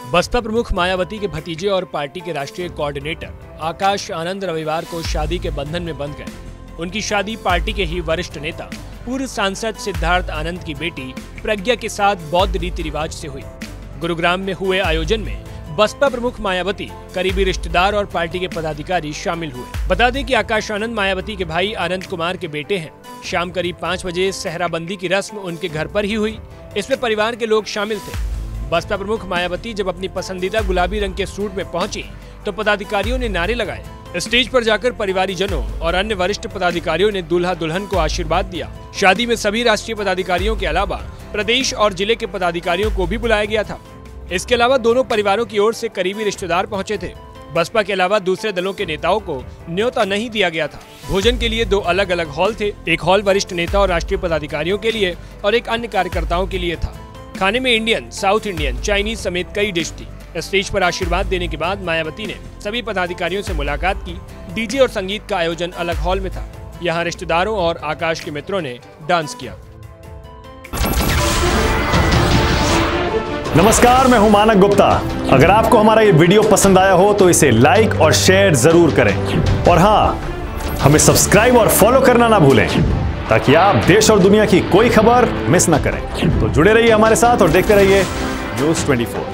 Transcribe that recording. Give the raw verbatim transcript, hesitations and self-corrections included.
बसपा प्रमुख मायावती के भतीजे और पार्टी के राष्ट्रीय कोऑर्डिनेटर आकाश आनंद रविवार को शादी के बंधन में बंध गए। उनकी शादी पार्टी के ही वरिष्ठ नेता पूर्व सांसद सिद्धार्थ आनंद की बेटी प्रज्ञा के साथ बौद्ध रीति रिवाज से हुई। गुरुग्राम में हुए आयोजन में बसपा प्रमुख मायावती, करीबी रिश्तेदार और पार्टी के पदाधिकारी शामिल हुए। बता दें कि आकाश आनंद मायावती के भाई आनंद कुमार के बेटे हैं। शाम करीब पाँच बजे सेहराबंदी की रस्म उनके घर पर ही हुई। इसमें परिवार के लोग शामिल थे। बसपा प्रमुख मायावती जब अपनी पसंदीदा गुलाबी रंग के सूट में पहुंची तो पदाधिकारियों ने नारे लगाए। स्टेज पर जाकर परिवारीजनों और अन्य वरिष्ठ पदाधिकारियों ने दूल्हा दुल्हन को आशीर्वाद दिया। शादी में सभी राष्ट्रीय पदाधिकारियों के अलावा प्रदेश और जिले के पदाधिकारियों को भी बुलाया गया था। इसके अलावा दोनों परिवारों की ओर से करीबी रिश्तेदार पहुंचे थे। बसपा के अलावा दूसरे दलों के नेताओं को न्योता नहीं दिया गया था। भोजन के लिए दो अलग अलग हॉल थे। एक हॉल वरिष्ठ नेता और राष्ट्रीय पदाधिकारियों के लिए और एक अन्य कार्यकर्ताओं के लिए था। खाने में इंडियन, साउथ इंडियन, चाइनीज समेत कई डिश थी। स्टेज पर आशीर्वाद देने के बाद मायावती ने सभी पदाधिकारियों से मुलाकात की। डीजे और संगीत का आयोजन अलग हॉल में था। यहाँ रिश्तेदारों और आकाश के मित्रों ने डांस किया। नमस्कार, मैं हूं मानक गुप्ता। अगर आपको हमारा ये वीडियो पसंद आया हो तो इसे लाइक और शेयर जरूर करें और हाँ, हमें सब्सक्राइब और फॉलो करना ना भूलें ताकि आप देश और दुनिया की कोई खबर मिस ना करें। तो जुड़े रहिए हमारे साथ और देखते रहिए न्यूज़ चौबीस।